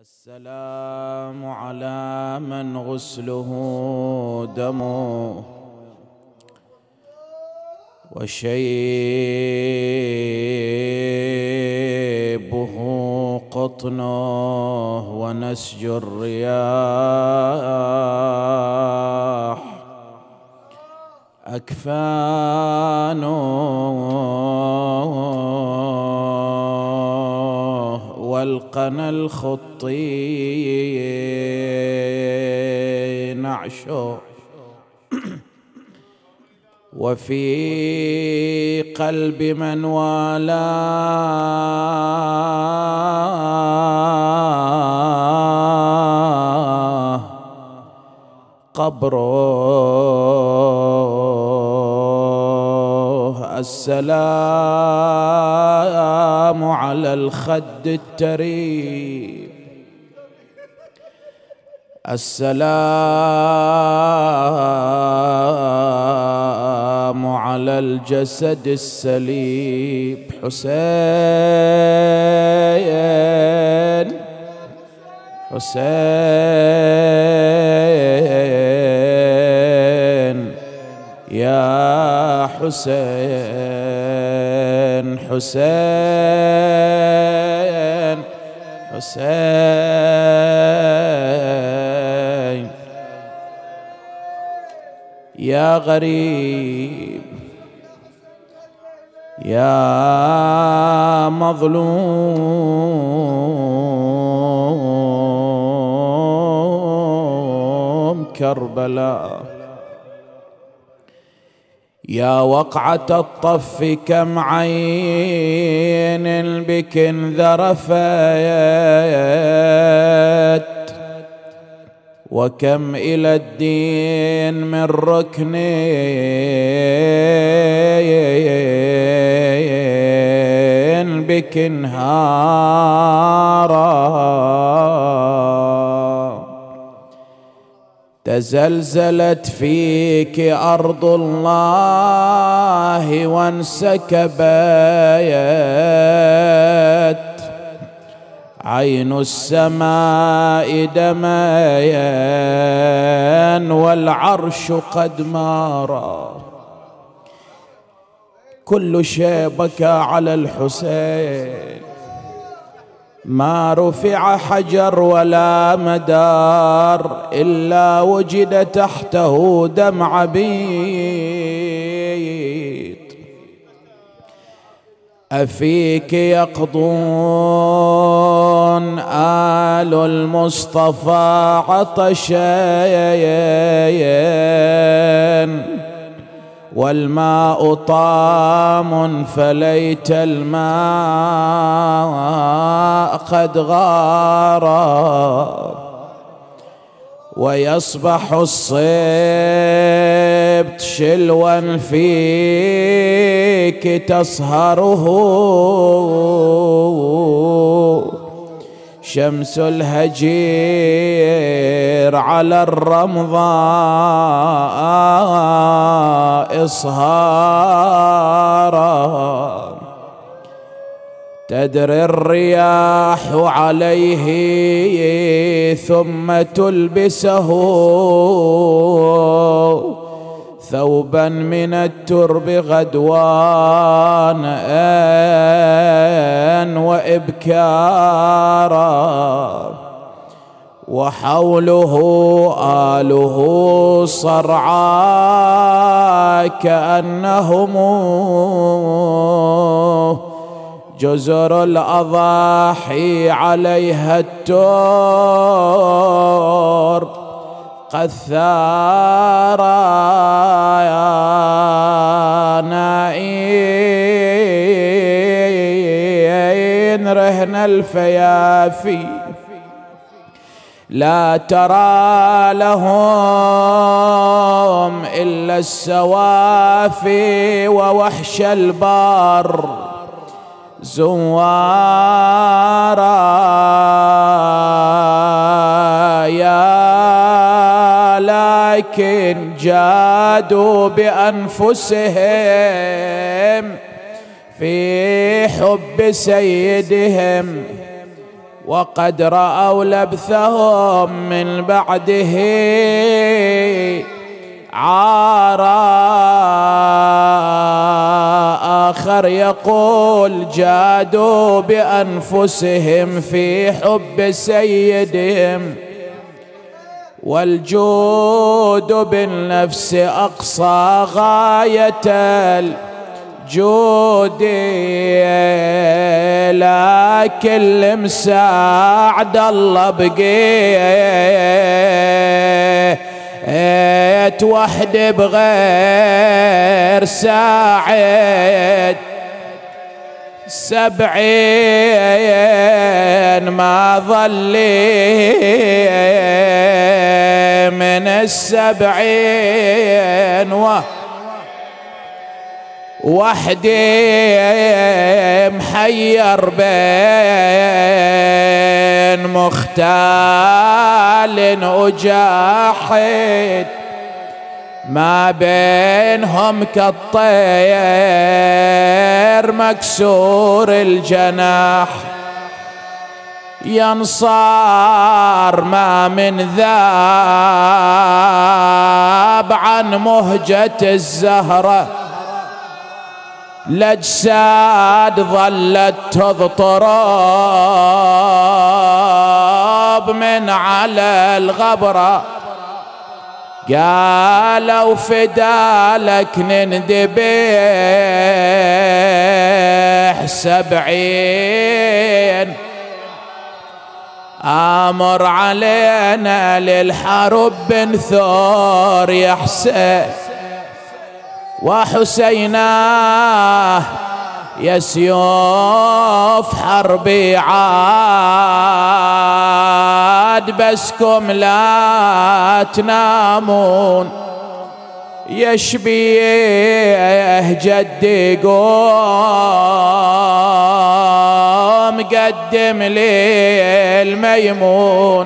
السلام على من غسله دمه وشيبه قطنه ونسج الرياح أكفانه والقنا الخطي نعشه وفي قلب من والاه قبره. السلام على الخد التريب، السلام على الجسد السليم. حسين حسين يا حسين حسين حسين يا غريب يا مظلوم كربلاء، يا وقعة الطف كم عين بك انذرفت، وكم إلى الدين من ركن بك انهارا. تزلزلت فيك أرض الله وانسكبت عين السماء دمايا والعرش قد مارا. كل شيء بكى على الحسين، ما رفع حجر ولا مدار إلا وجد تحته دم عبيد. أفيك يقضون آل المصطفى عطشين، والماء طام فليت الماء قد غارا. ويصبح الصبت شلوا فيك تصهره شمس الهجير على الرمضاء إصهارا. تدري الرياح عليه ثم تلبسه ثوبا من الترب غدوان وإبكارا. وحوله آله صرعى كأنهم جزر الأضاحي عليها التور قد ثارا. يا نائين رهن الفيافي لا ترى لهم إلا السوافي ووحش البر زوارا. يا لكن جادوا بأنفسهم في حب سيدهم وقد رأوا لبثهم من بعده عارا. آخر يقول جادوا بأنفسهم في حب سيدهم، والجود بالنفس أقصى غاية الجود، لكن لمساعد الله بقيت وحدي بغير ساعد. 70 ما ظلي من 70 وحدي محير بين مختال وجاحد، ما بينهم كالطير مكسور الجناح. ينصار ما من ذاب عن مهجة الزهرة، الأجساد ظلت تضطرب من على الغبرة. قالوا فدالك نندبح 70، آمر علينا للحرب بن ثور يا حسين، وحسيناه يا سيوف حربي عاد، بسكم لا تنامون يا شبيه جدي قوم قدم لي الميمون،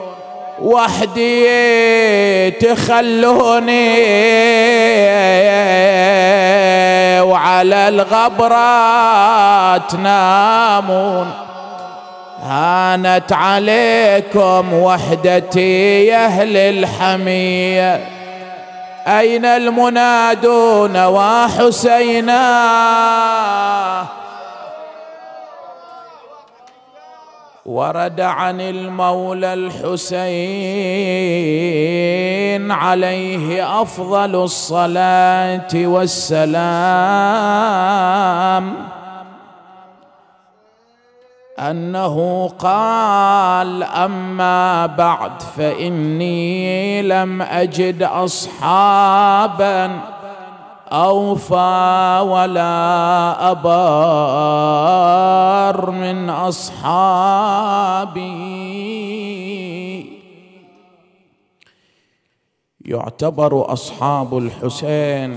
وحدي تخلوني وعلى الغبرة تنامون. هانت عليكم وحدتي يا أهل الحمية، أين المنادون وحسينا؟ ورد عن المولى الحسين عليه أفضل الصلاة والسلام أنه قال: أما بعد فإني لم أجد أصحابا أوفى ولا أبار من أصحابي. يعتبر أصحاب الحسين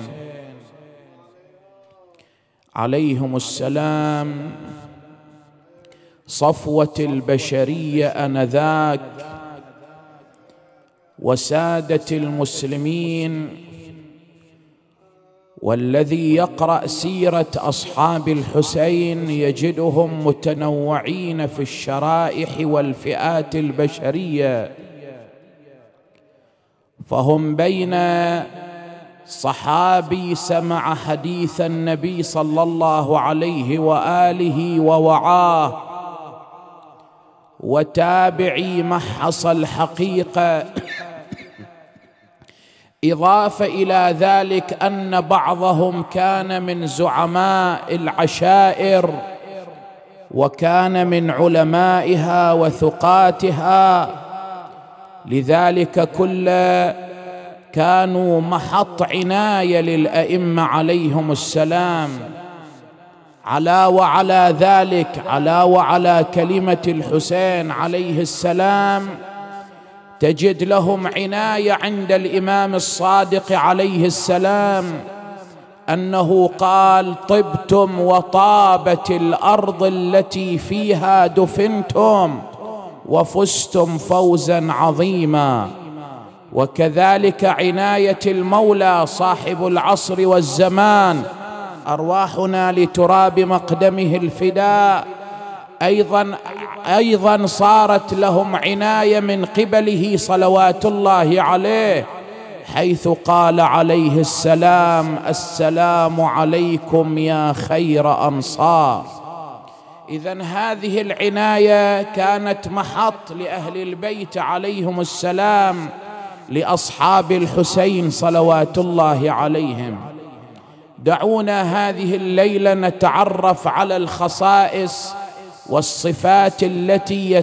عليهم السلام صفوة البشرية آنذاك وسادة المسلمين، والذي يقرأ سيرة أصحاب الحسين يجدهم متنوعين في الشرائح والفئات البشرية، فهم بين صحابي سمع حديث النبي صلى الله عليه وآله ووعاه، وتابعي محص الحقيقة، إضافة إلى ذلك أن بعضهم كان من زعماء العشائر، وكان من علمائها وثقاتها، لذلك كانوا محط عناية للأئمة عليهم السلام. وعلى ذلك وعلى كلمة الحسين عليه السلام تجد لهم عناية عند الإمام الصادق عليه السلام، أنه قال: طبتم وطابت الأرض التي فيها دفنتم وفزتم فوزا عظيما. وكذلك عناية المولى صاحب العصر والزمان، أرواحنا لتراب مقدمه الفداء، أيضا صارت لهم عناية من قبله صلوات الله عليه، حيث قال عليه السلام: السلام عليكم يا خير أنصار. إذن هذه العناية كانت محط لأهل البيت عليهم السلام لأصحاب الحسين صلوات الله عليهم. دعونا هذه الليلة نتعرف على الخصائص والصفات التي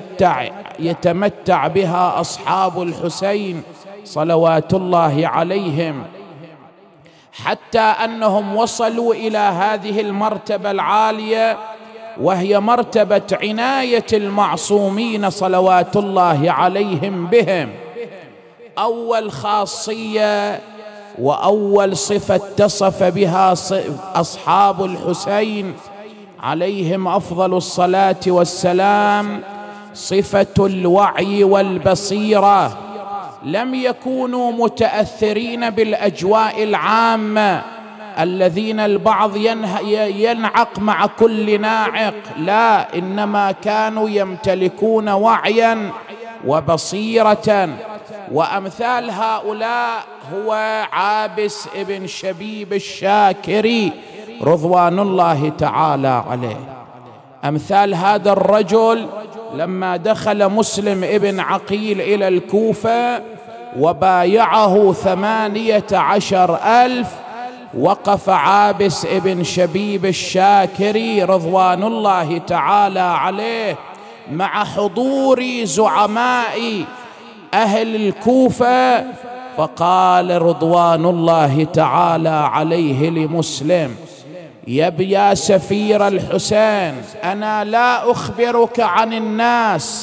يتمتع بها أصحاب الحسين صلوات الله عليهم، حتى أنهم وصلوا إلى هذه المرتبة العالية، وهي مرتبة عناية المعصومين صلوات الله عليهم بهم. أول خاصية وأول صفة اتصف بها أصحاب الحسين عليهم أفضل الصلاة والسلام صفة الوعي والبصيرة. لم يكونوا متأثرين بالأجواء العامة الذين البعض ينعق مع كل ناعق، لا، إنما كانوا يمتلكون وعيا وبصيرة. وأمثال هؤلاء هو عابس ابن شبيب الشاكري رضوان الله تعالى عليه. أمثال هذا الرجل لما دخل مسلم ابن عقيل إلى الكوفة وبايعه 18,000، وقف عابس ابن شبيب الشاكري رضوان الله تعالى عليه مع حضور زعماء أهل الكوفة، فقال رضوان الله تعالى عليه لمسلم: يا سفير الحسين، أنا لا أخبرك عن الناس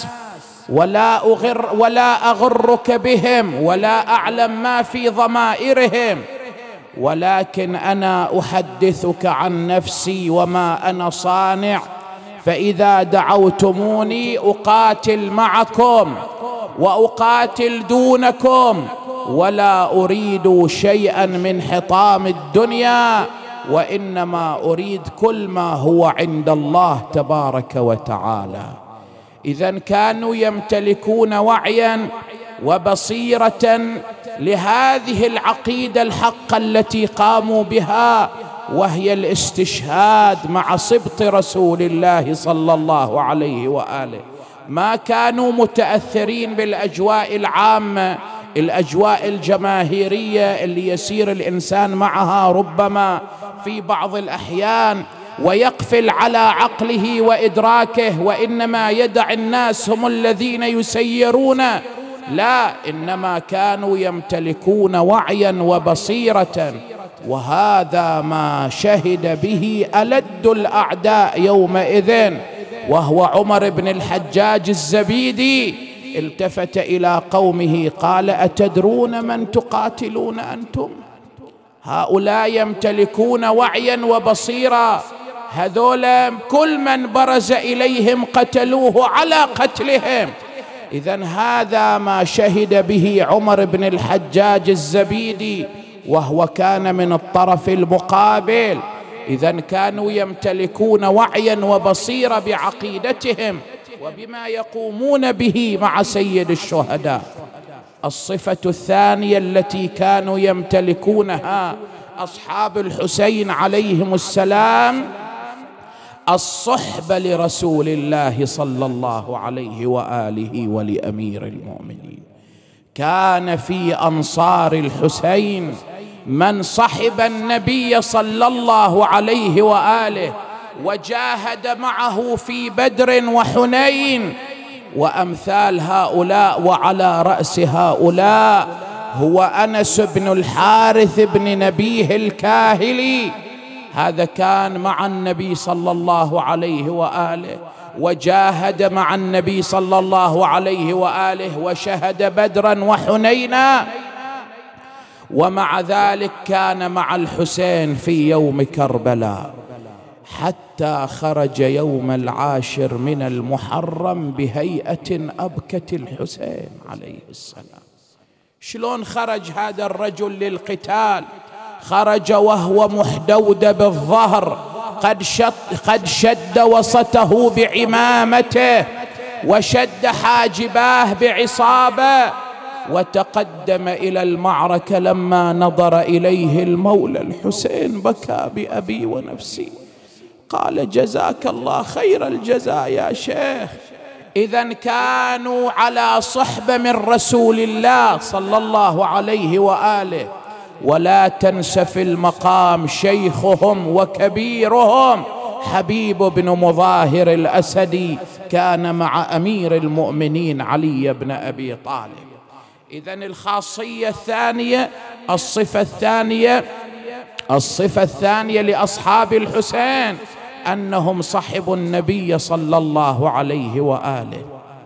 ولا أغرك بهم ولا أعلم ما في ضمائرهم، ولكن أنا أحدثك عن نفسي وما أنا صانع. فإذا دعوتموني أقاتل معكم وأقاتل دونكم، ولا أريد شيئا من حطام الدنيا، وإنما أريد كل ما هو عند الله تبارك وتعالى. إذن كانوا يمتلكون وعيا وبصيرة لهذه العقيدة الحقة التي قاموا بها، وهي الاستشهاد مع سبط رسول الله صلى الله عليه وآله. ما كانوا متأثرين بالأجواء العامة، الأجواء الجماهيرية اللي يسير الإنسان معها ربما في بعض الأحيان ويقفل على عقله وإدراكه، وإنما يدع الناس هم الذين يسيرون. لا، إنما كانوا يمتلكون وعيا وبصيرة، وهذا ما شهد به ألد الأعداء يومئذ، وهو عمر بن الحجاج الزبيدي. التفت إلى قومه قال: أتدرون من تقاتلون أنتم؟ هؤلاء يمتلكون وعيا وبصيرة، هذولا كل من برز إليهم قتلوه على قتلهم. إذن هذا ما شهد به عمر بن الحجاج الزبيدي، وهو كان من الطرف المقابل. إذن كانوا يمتلكون وعيا وبصيرة بعقيدتهم وبما يقومون به مع سيد الشهداء. الصفة الثانية التي كانوا يمتلكونها أصحاب الحسين عليهم السلام الصحبة لرسول الله صلى الله عليه وآله ولأمير المؤمنين. كان في أنصار الحسين من صحب النبي صلى الله عليه وآله وجاهد معه في بدر وحنين، وأمثال هؤلاء، وعلى رأس هؤلاء هو أنس بن الحارث بن نبيه الكاهلي. هذا كان مع النبي صلى الله عليه وآله وجاهد مع النبي صلى الله عليه وآله وشهد بدرا وحنينا، ومع ذلك كان مع الحسين في يوم كربلاء، حتى خرج يوم 10 من المحرم بهيئة أبكت الحسين عليه السلام. شلون خرج هذا الرجل للقتال؟ خرج وهو محدود بالظهر، قد شد وسطه بعمامته وشد حاجباه بعصابة، وتقدم إلى المعركة. لما نظر إليه المولى الحسين بكى بأبي ونفسي، قال: جزاك الله خير الجزاء يا شيخ. إذن كانوا على صحبة من رسول الله صلى الله عليه وآله. ولا تنس في المقام شيخهم وكبيرهم حبيب بن مظاهر الأسدي، كان مع أمير المؤمنين علي بن أبي طالب. إذن الخاصية الثانية، الصفة الثانية لأصحاب الحسين أنهم صحبوا النبي صلى الله عليه وآله.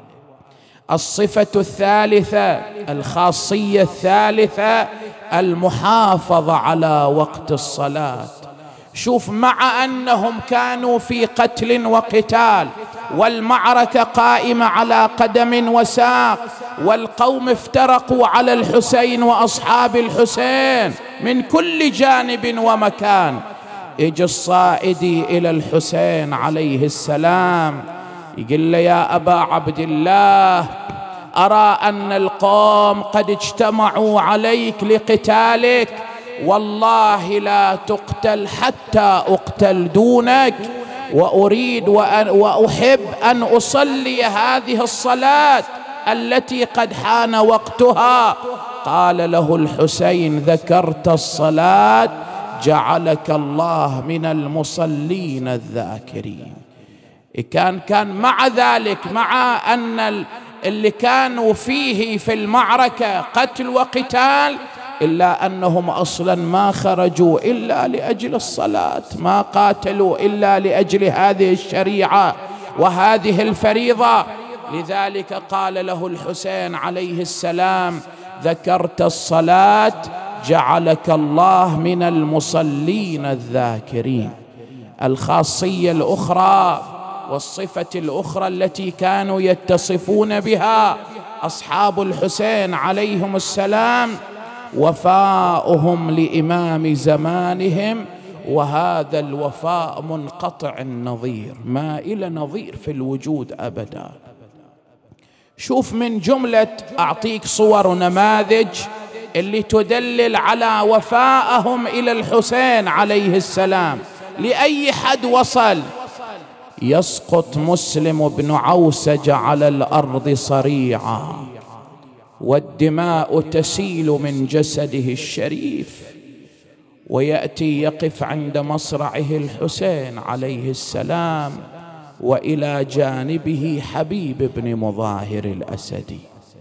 الصفة الثالثة، الخاصية الثالثة، المحافظة على وقت الصلاة. شوف، مع أنهم كانوا في قتل وقتال، والمعركة قائمة على قدم وساق، والقوم افترقوا على الحسين وأصحاب الحسين من كل جانب ومكان، يجي الصائدي إلى الحسين عليه السلام يقول له: يا أبا عبد الله، أرى أن القوم قد اجتمعوا عليك لقتالك، والله لا تقتل حتى أقتل دونك، وأريد وأحب أن أصلي هذه الصلاة التي قد حان وقتها. قال له الحسين: ذكرت الصلاة جعلك الله من المصلين الذاكرين. كان مع ذلك، مع أن اللي كانوا فيه في المعركة قتل وقتال، إلا أنهم أصلا ما خرجوا إلا لأجل الصلاة، ما قاتلوا إلا لأجل هذه الشريعة وهذه الفريضة. لذلك قال له الحسين عليه السلام: ذكرت الصلاة جعلك الله من المصلين الذاكرين. الخاصية الأخرى والصفة الأخرى التي كانوا يتصفون بها أصحاب الحسين عليهم السلام، وفاؤهم لإمام زمانهم، وهذا الوفاء منقطع النظير، ما إلى نظير في الوجود أبدا. شوف، من جملة أعطيك صور ونماذج اللي تدلل على وفائهم إلى الحسين عليه السلام لأي حد وصل. يسقط مسلم بن عوسج على الأرض صريعا، والدماء تسيل من جسده الشريف، ويأتي يقف عند مصرعه الحسين عليه السلام، وإلى جانبه حبيب بن مظاهر الأسدي.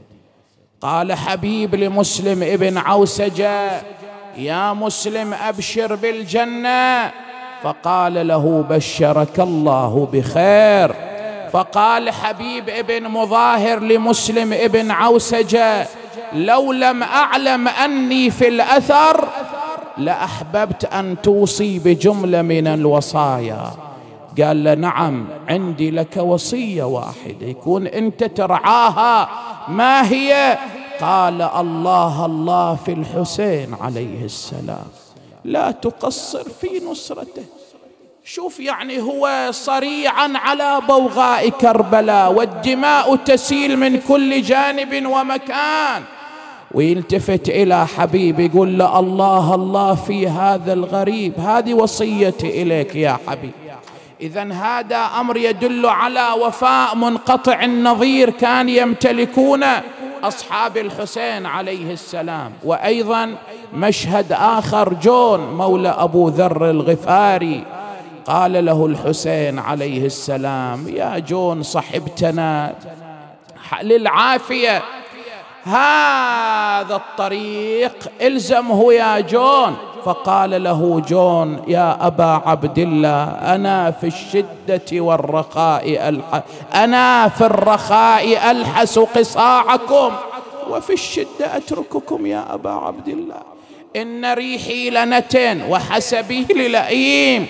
قال حبيب لمسلم ابن عوسجة: يا مسلم أبشر بالجنة. فقال له: بشرك الله بخير. فقال حبيب ابن مظاهر لمسلم ابن عوسجة: لو لم أعلم أني في الأثر لأحببت أن توصي بجملة من الوصايا. قال له: نعم، عندي لك وصية واحدة يكون أنت ترعاها. ما هي؟ قال: الله الله في الحسين عليه السلام، لا تقصر في نصرته. شوف، يعني هو صريعا على بوغاء كربلاء، والدماء تسيل من كل جانب ومكان، ويلتفت إلى حبيب يقول له: الله الله في هذا الغريب، هذه وصيتي إليك يا حبيب. إذن هذا أمر يدل على وفاء منقطع النظير كان يمتلكون أصحاب الحسين عليه السلام. وأيضا مشهد آخر، جون مولى أبو ذر الغفاري قال له الحسين عليه السلام: يا جون صحبتنا للعافية، هذا الطريق الزمه يا جون. فقال له جون: يا أبا عبد الله، أنا في الشدة والرخاء أنا في الرخاء ألحس قصاعكم، وفي الشدة أترككم يا أبا عبد الله. إن ريحي لنتن وحسبي للئيم،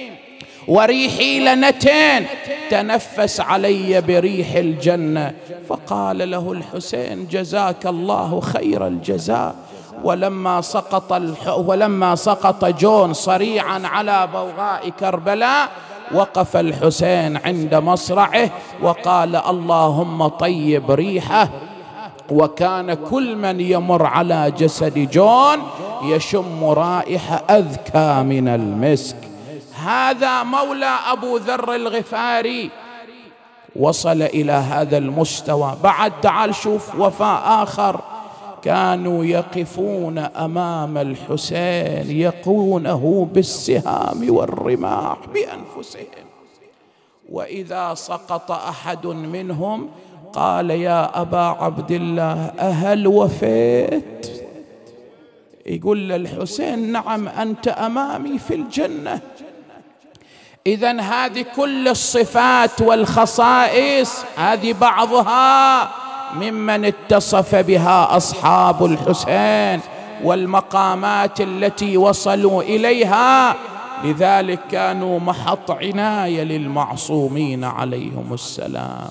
وريحي لنتين تنفس علي بريح الجنة. فقال له الحسين: جزاك الله خير الجزاء، ولما سقط جون صريعا على بوغاء كربلاء، وقف الحسين عند مصرعه وقال: اللهم طيب ريحه. وكان كل من يمر على جسد جون يشم رائحة أذكى من المسك. هذا مولى أبو ذر الغفاري وصل إلى هذا المستوى. بعد تعال شوف وفاء آخر، كانوا يقفون أمام الحسين يقونه بالسهام والرماح بأنفسهم، وإذا سقط أحد منهم قال: يا أبا عبد الله أهل وفيت؟ يقول للحسين: نعم أنت أمامي في الجنة. إذن هذه كل الصفات والخصائص هذه بعضها ممن اتصف بها أصحاب الحسين والمقامات التي وصلوا إليها، لذلك كانوا محط عناية للمعصومين عليهم السلام.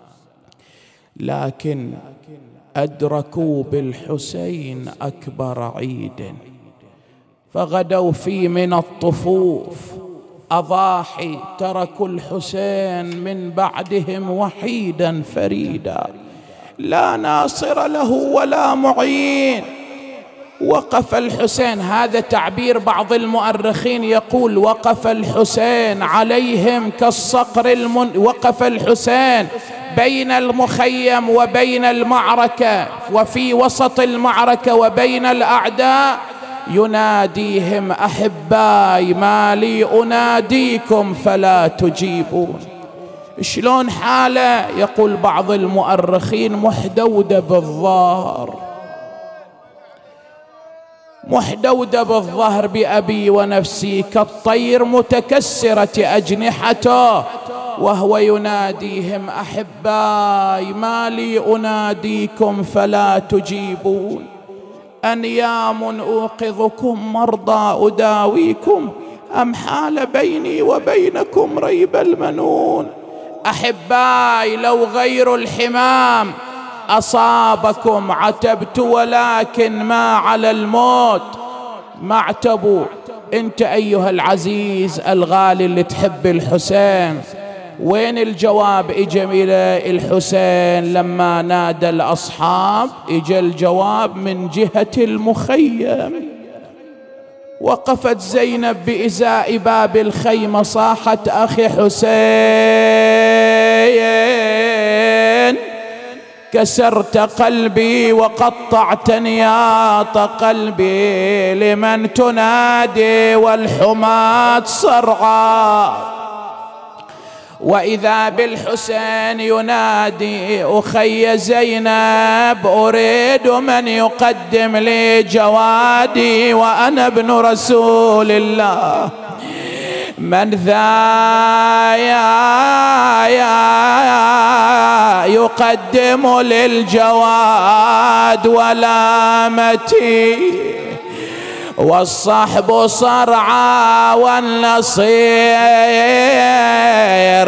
لكن أدركوا بالحسين أكبر عيد، فغدوا فيه من الطفوف أضاحي، تركوا الحسين من بعدهم وحيدا فريدا لا ناصر له ولا معين. وقف الحسين، هذا تعبير بعض المؤرخين يقول: وقف الحسين عليهم كالصقر وقف الحسين بين المخيم وبين المعركة، وفي وسط المعركة وبين الأعداء، يناديهم: أحباي ما لي أناديكم فلا تجيبون. شلون حاله؟ يقول بعض المؤرخين: محدودة بالظهر، محدودة بالظهر بأبي ونفسي، كالطير متكسرة أجنحته، وهو يناديهم: أحباي ما لي أناديكم فلا تجيبون، أنيام أوقظكم، مرضى أداويكم، أم حال بيني وبينكم ريب المنون. أحباي لو غير الحمام أصابكم عتبت، ولكن ما على الموت ما اعتبوا. أنت أيها العزيز الغالي اللي تحب الحسين، وين الجواب؟ إجا إلى الحسين لما نادى الأصحاب، إجا الجواب من جهة المخيم. وقفت زينب بإزاء باب الخيمة صاحت: أخي حسين، كسرت قلبي وقطعت نياط قلبي، لمن تنادي والحماة صرعى. وإذا بالحسين ينادي: أخي زينب، أريد من يقدم لي جوادي وأنا ابن رسول الله، من ذا يقدم للجواد ولامتي، والصحب صرعى والنصير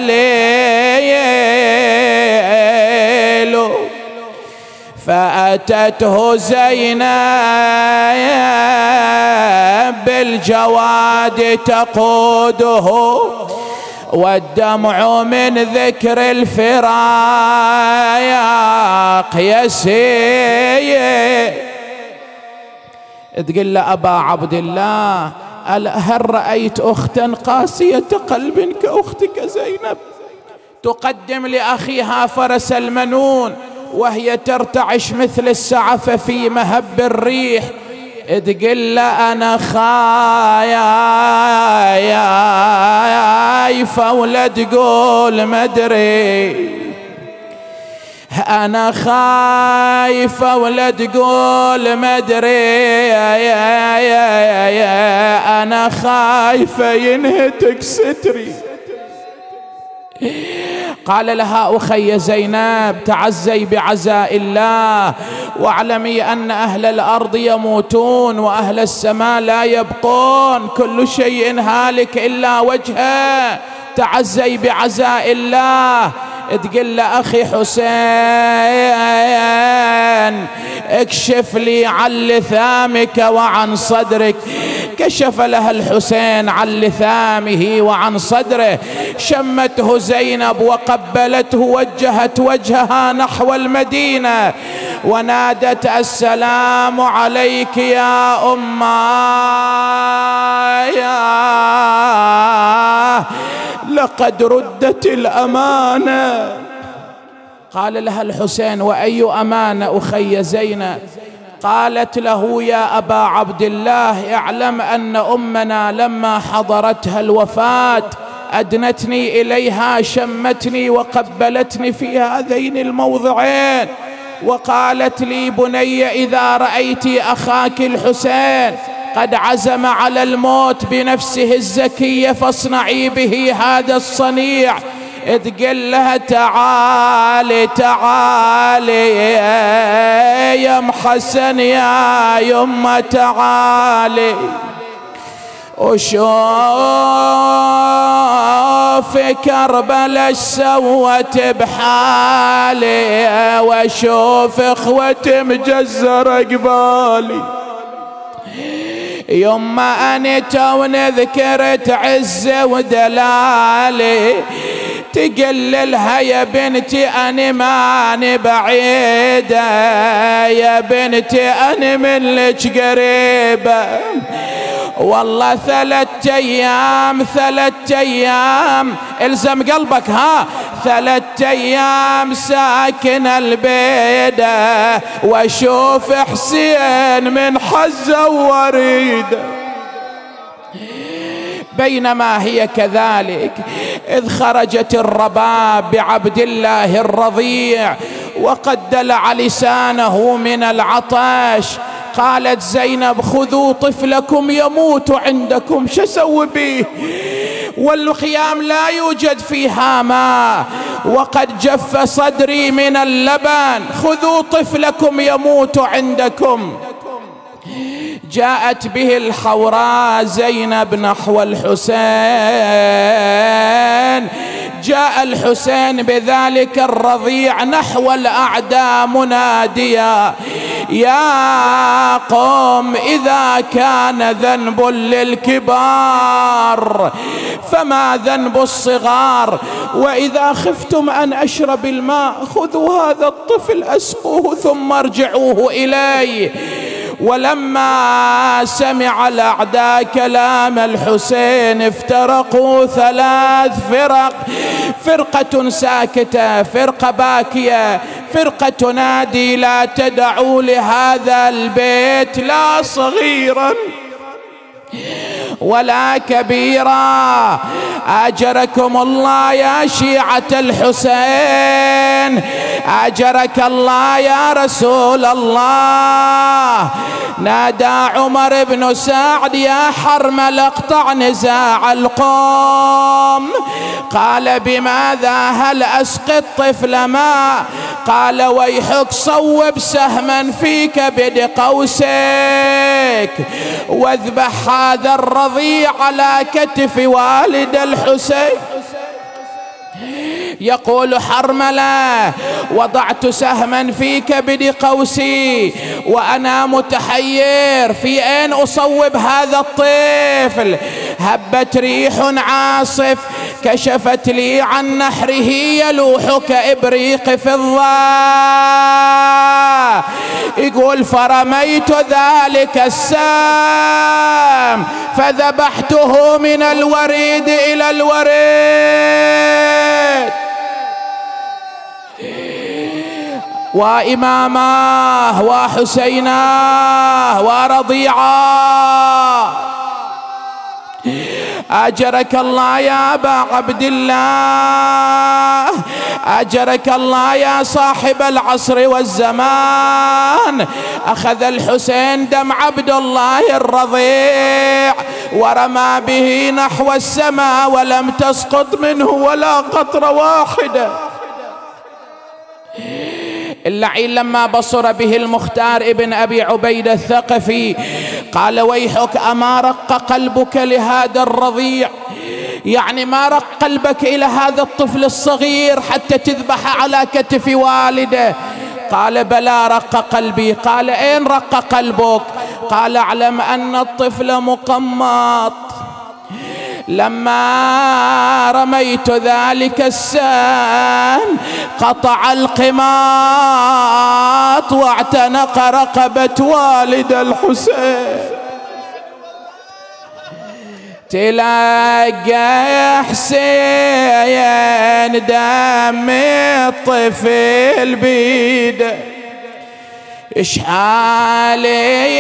قليل. فأتته زينب بالجواد تقوده، والدمع من ذكر الفراق يسيل. تقول له: أبا عبد الله، هل رأيت أختا قاسية قلب كأختك زينب تقدم لأخيها فرس المنون وهي ترتعش مثل السعف في مهب الريح؟ تقول له: أنا خايفة ولا تقول مدري، أنا خايفة ولا تقول مدري، أنا خايفة ينهتك ستري. قال لها: أخي زينب، تعزي بعزاء الله، واعلمي أن أهل الأرض يموتون وأهل السماء لا يبقون، كل شيء هالك إلا وجهه، تعزي بعزاء الله. تقول له: أخي حسين، اكشف لي عن لثامك وعن صدرك. كشف لها الحسين عن لثامه وعن صدره، شمته زينب وقبلته، وجهت وجهها نحو المدينة ونادت: السلام عليك يا أماه، لقد ردت الأمانة. قال لها الحسين: وأي أمانة أخي زينب؟ قالت له: يا أبا عبد الله، اعلم أن أمنا لما حضرتها الوفاة أدنتني إليها، شمتني وقبلتني في هذين الموضعين، وقالت لي: بني إذا رأيت أخاك الحسين قد عزم على الموت بنفسه الزكية فاصنعي به هذا الصنيع. تقول لها: تعالي تعالي يا ام حسن يا يمه تعالي، وشوف كربلاء ايش سوت بحالي، واشوف اخوتي مجزره قبالي. يما أنا توني ذكرت عزة ودلالي، تقل لها: يا بنتي أنا ماني بعيدة، يا بنتي أنا منك قريبة، والله 3 أيام الزم قلبك، 3 أيام ساكن البيدة، واشوف حسين من حزة ووريده. بينما هي كذلك إذ خرجت الرباب بعبد الله الرضيع وقد دلع لسانه من العطش، قالت زينب: خذوا طفلكم يموت عندكم، شو اسوي بيه؟ والخيام لا يوجد فيها ماء وقد جف صدري من اللبن، خذوا طفلكم يموت عندكم. جاءت به الحوراء زينب نحو الحسين، جاء الحسين بذلك الرضيع نحو الأعداء مناديا: يا قوم، إذا كان ذنب للكبار فما ذنب الصغار؟ وإذا خفتم أن أشرب الماء خذوا هذا الطفل أسقوه ثم ارجعوه إلي. ولما سمع الأعداء كلام الحسين افترقوا 3 فرق، فرقة ساكتة، فرقة باكية، فرقة تنادي: لا تدعوا لهذا البيت لا صغيرا ولا كبيرا. أجركم الله يا شيعة الحسين، أجرك الله يا رسول الله. نادى عمر بن سعد: يا حرمل اقطع نزاع القوم. قال: بماذا؟ هل أسقي الطفل ماء؟ قال: ويحك صوب سهما في كبد قوسك واذبح هذا الرضيع على كتف والد الحسين. يقول حرملة: وضعت سهما في كبد قوسي وأنا متحير في أين أصوب هذا الطفل. هبت ريح عاصف كشفت لي عن نحره يلوح كإبريق فضة. يقول: فرميت ذلك السام فذبحته من الوريد إلى الوريد. وإماماه وحسيناه ورضيعاه. أجرك الله يا أبا عبد الله، أجرك الله يا صاحب العصر والزمان. أخذ الحسين دم عبد الله الرضيع ورمى به نحو السماء ولم تسقط منه ولا قطرة واحدة. اللعين لما بصر به المختار ابن أبي عبيدة الثقفي قال: ويحك، أما رق قلبك لهذا الرضيع؟ يعني ما رق قلبك إلى هذا الطفل الصغير حتى تذبح على كتف والده؟ قال بلى رق قلبي. قال أين رق قلبك؟ قال اعلم أن الطفل مقمط. لما رميت ذلك السهم قطع القماط واعتنق رقبة والد الحسين. تلقى حسين دم الطفل بيده، اشحالي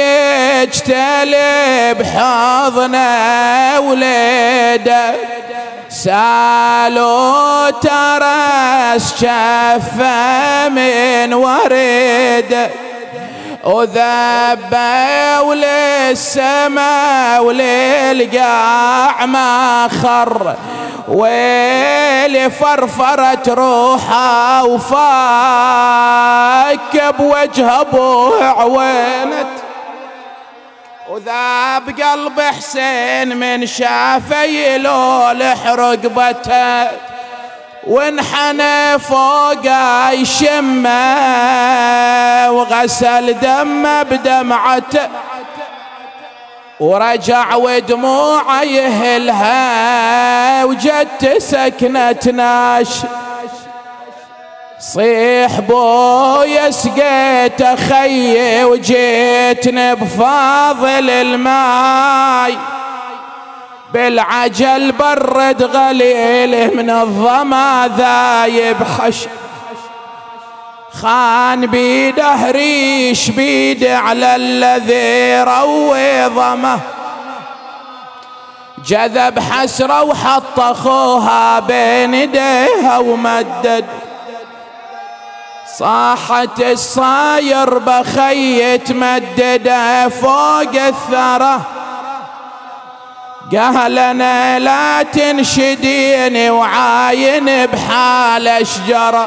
يجتلي بحضنه وليده، سالوا ترس شفه من ورده، وذبه وللسما وللقاع ما خر، ويلي فرفرت روحه وفاك بوجه ابوه عوينت، وذاب قلب حسين من شافه يلولح رقبته، وانحنى فوقه يشمه وغسل دمه بدمعته، ورجع ودموعه يهلها وجت سكنة ناش. صيح بويا سقيت خيي وجيتني بفاضل الماي، بالعجل برد غليله من الظما ذايب حش، خان بيده ريش بيده على الذي روي ظمه، جذب حسره وحط اخوها بين يديها ومدد، صاحت الصاير بخي تمدده فوق الثرى، قال انا لا تنشديني وعاين بحال شجره،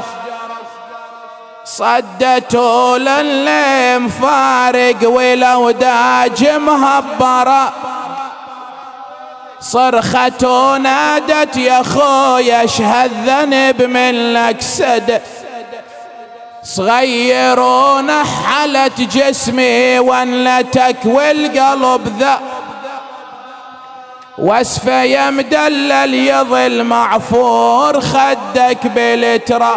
صدته للي مفارق ولوداج مهبره، صرخته نادت يا خويا اشهد ذنب منك سد، صغير ونحلت جسمي ونلتك والقلب ذا، واسفه يا مدلل يظل معفور خدك بالترى،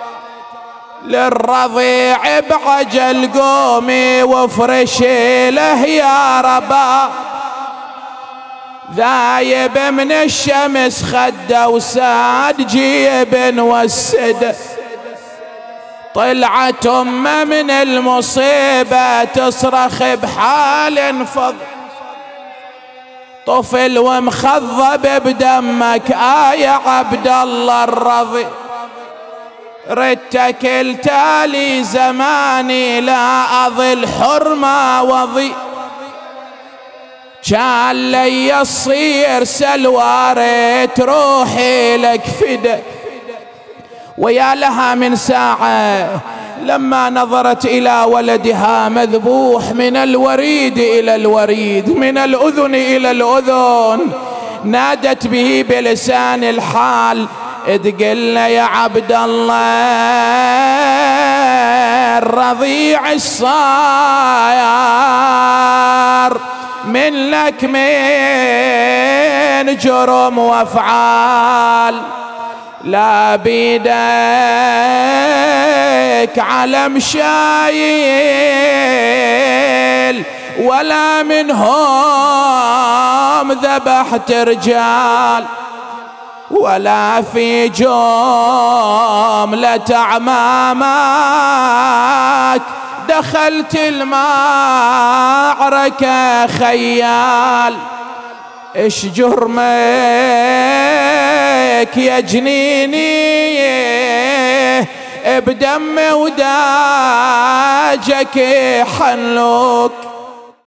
للرضيع بعجل قومي وافرشي له يا ربا، ذايب من الشمس خده وساد جيب والسد، طلعت امه من المصيبه تصرخ بحال انفض، طفل ومخضب بدمك يا عبد الله الرضي، ردتك التالي زماني لا أظل حرمة وضي، كان لي يصير سلوارت روحي لك فدا، ويا لها من ساعة لما نظرت إلى ولدها مذبوح من الوريد إلى الوريد، من الأذن إلى الأذن، نادت به بلسان الحال ادقل يا عبد الله الرضيع الصاير من لك من جرم وافعال، لا بيدك علم شايل ولا منهم ذبحت رجال، ولا في جملة أعمامك دخلت المعركة خيال، ايش جرمك يا جنيني بدم وداجك حنلوك،